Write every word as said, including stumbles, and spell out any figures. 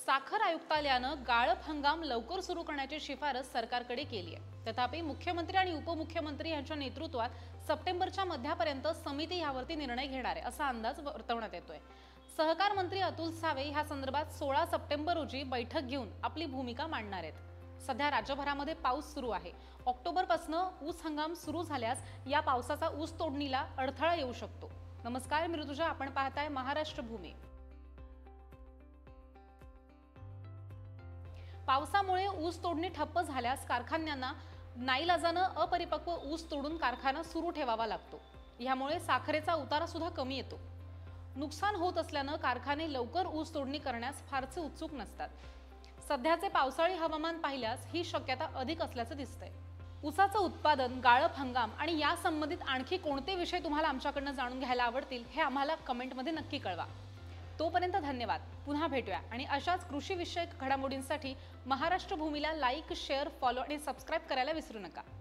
साखर आयुक्तालयानं गाळप हंगाम लवकर सुरू करण्याची शिफारस सरकारकडे केली आहे। तथापि मुख्यमंत्री आणि उपमुख्यमंत्री यांच्या नेतृत्वात सप्टेंबरच्या मध्यापर्यंत समिती यावरती निर्णय घेणार आहे असा अंदाज वर्तवण्यात येतोय। सहकार मंत्री अतुल सावे ह्या संदर्भात सोळा सप्टेंबर रोजी बैठक घेऊन आपली भूमिका मांडणार आहेत। सध्या राज्यभरामध्ये पाऊस सुरू आहे। ऑक्टोबर पासून ऊस हंगाम सुरू झाल्यास या पावसाचा ऊस तोडणीला अडथळा येऊ शकतो। नमस्कार, मी ऋतुजा, आपण पाहताय महाराष्ट्र भूमी। पावसामुळे ऊस तोडणी ठप्प झाल्यास कारखान्यांना नाईलाजानं अपरिपक्व ऊस तोडून कारखाना सुरू ठेवावा लागतो। यामुळे साखरेचा उतारा सुद्धा कमी येतो। नुकसान होत असल्यानं कारखाने लवकर ऊस तोडणी करण्यास फारसे उत्सुक नसतात। सध्याचे पावसाळी हवामान पाहिल्यास ही शक्यता अधिक असल्याचं दिसतंय। ऊसाचं उत्पादन, गाळप हंगाम आणि या संबंधित आणखी कोणते विषय तुम्हाला आमच्याकडनं जाणून घ्यायला आवडतील हे आम्हाला कमेंटमध्ये नक्की कळवा। तोपर्यंत धन्यवाद। पुन्हा भेटूया आणि अशाच कृषी विषयक घडामोडींसाठी महाराष्ट्र भूमीला लाईक, शेअर, फॉलो आणि सबस्क्राईब करायला विसरू नका।